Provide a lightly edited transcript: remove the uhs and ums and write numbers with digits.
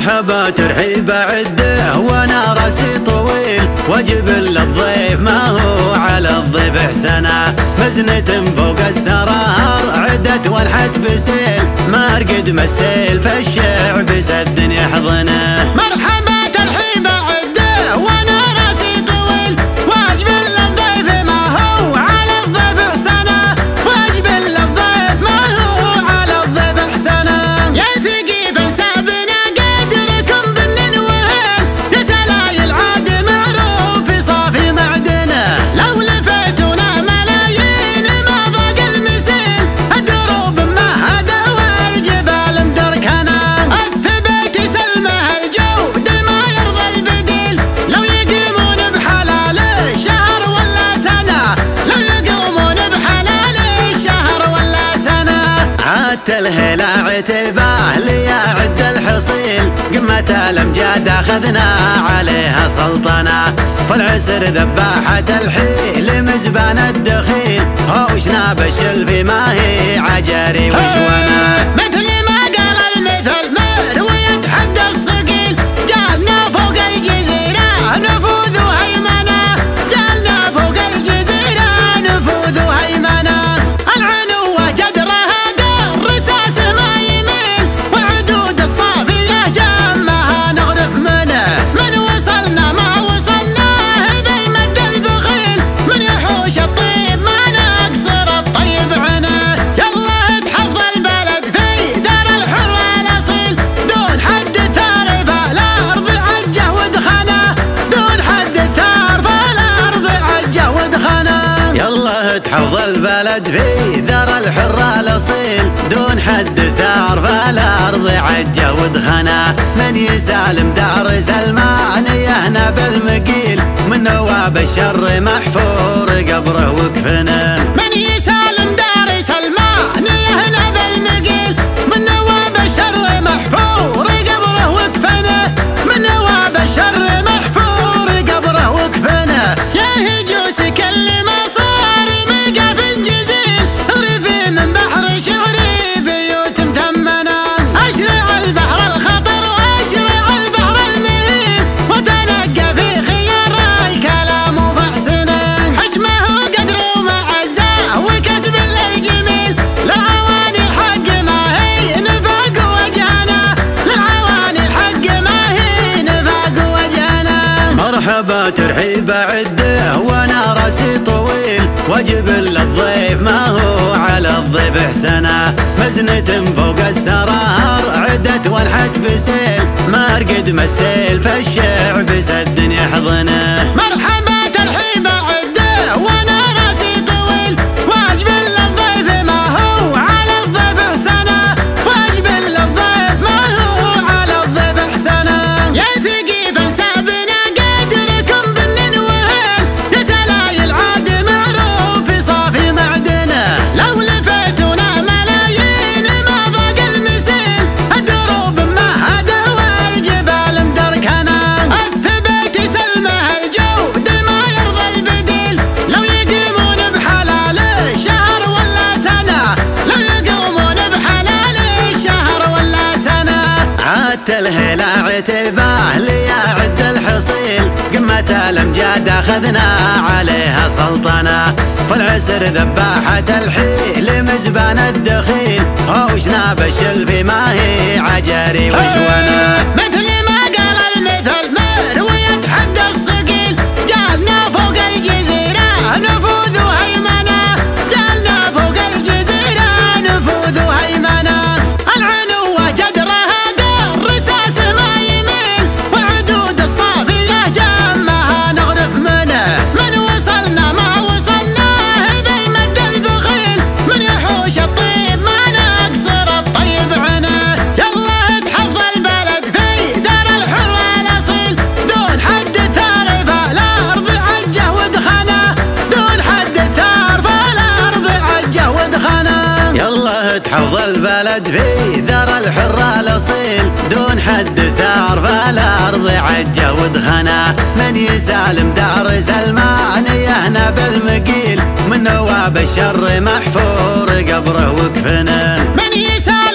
مرحبا ترحيب عده وانا راسي طويل، واجب للضيف ما هو على الضيف احسنا. مزنة فوق السرار عدت والحد بسيل، ما ارقد مسيل فالشعب سد يحضنه. مرحبا ترحيب عده وانا راسي طويل، واجب للضيف ما هو على الضيف احسنا. واجب للضيف ما هو على الضيف احسنا. يا ثقيف انسابنا قدركم بالنن وهيل، يا سلايل عاد معروف في صافي معدنه. لو لفيتونا ملايين ما ضاق المسيل، الدروب مهده والجبال مدركنه. الثبات يسلمه الجود ما يرضى البديل، لو يقومون بحلال الشهر ولا سنه. لو يقومون بحلال الشهر ولا سنه. عدت الهلا عتباه ليعد الحصيل، قمة الامجاد اخذنا عليها سلطنه. فالعسر ذباحة الحيل مزبان الدخيل، هوش ناب الشلفي ما هي عجاري وشونه. مثل ما قال المثل مروي يتحدى الصقيل، جالنا فوق الجزيرة نفوذ وهيمنة. جالنا فوق الجزيرة نفوذ وهيمنة. العنوة جدرها قر رساسه ما يميل، وعدود الصافية جمها نغرف منه. من وصلنا ما وصلناه بالمد البخيل، من يحوش الطيب ما نقصر الطيب عنه. يلا تحفظ البلد في دار الحر الاصيل، دون حد ثار فالارض عجه ودخنه. دون حد ثار فالارض عجه ودخنه. يلا تحفظ البلد في ذر الحر الاصيل، دون حد ثار فالارض عجه ودخنه. من يسالم دار سلمان يهنى بالمقيل، من نواب الشر محفور قبره وكفنه. من يسالم دار سلمان يهنى بالمقيل، من نواب الشر محفور قبره وكفنه. من نواب الشر محفور قبره وكفنه. يا هجوس كل ما صار مقاف جزيل، رفي من بحر شعري بيوت مثمنه. اشرع البحر الخطر واشرع البحر المهيل، وتنقى في خيار الكلام وفحسنه. حشمه وقدر ومعزه وكسب للجميل، للعواني حق ما هي نفاق وجهنا. للعواني حق ما هي نفاق وجهنا. مرحبا ترحيب عده وانا راسي طويل، واجب للضيف ما هو على الضيف احسنا. مزنة فوق السرار عدت والحد بسيل، ما ارقد مسيل فالشعب سد يحضنه. مرحبا ترحيب عده وانا راسي طويل، واجب للضيف ما هو على الضيف احسنا. واجب للضيف ما هو على الضيف احسنا. يا ثقيف انسابنا قدركم بالنن وهيل، يا سلايل عاد معروف في صافي معدنه. لو لفيتونا ملايين ما ضاق المسيل، الدروب مهده والجبال مدركنه. الثبات يسلمه الجود ما يرضى البديل، لو يقومون بحلال الشهر ولا سنه. لو يقومون بحلال الشهر ولا سنه. عدت الهلا عتباه ليعد الحصيل، قمة الامجاد اخذنا عليها سلطنه. فالعسر ذباحة الحيل مزبان الدخيل، هوش ناب الشلفي ما هي عجاري وشونه. مثل ما قال المثل مروي يتحدى الصقيل، جالنا فوق الجزيرة نفوذ وهيمنة. جالنا فوق الجزيرة نفوذ وهيمنة. العنوة جدرها قر رساسه ما يميل، وعدود الصافية جمها نغرف منه. من وصلنا ما وصلناه بالمد البخيل، من يحوش الطيب ما نقصر الطيب عنه. يلا تحفظ البلد في دار الحر الاصيل، دون حد ثار فالارض عجه ودخنه. دون حد ثار فالارض عجه ودخنه. يلا تحفظ البلد في ذر الحر الاصيل، دون حد ثار فالارض عجه ودخنه. من يسالم دار سلمان يهنى بالمقيل، من نواب الشر محفور قبره وكفنه. من يسالم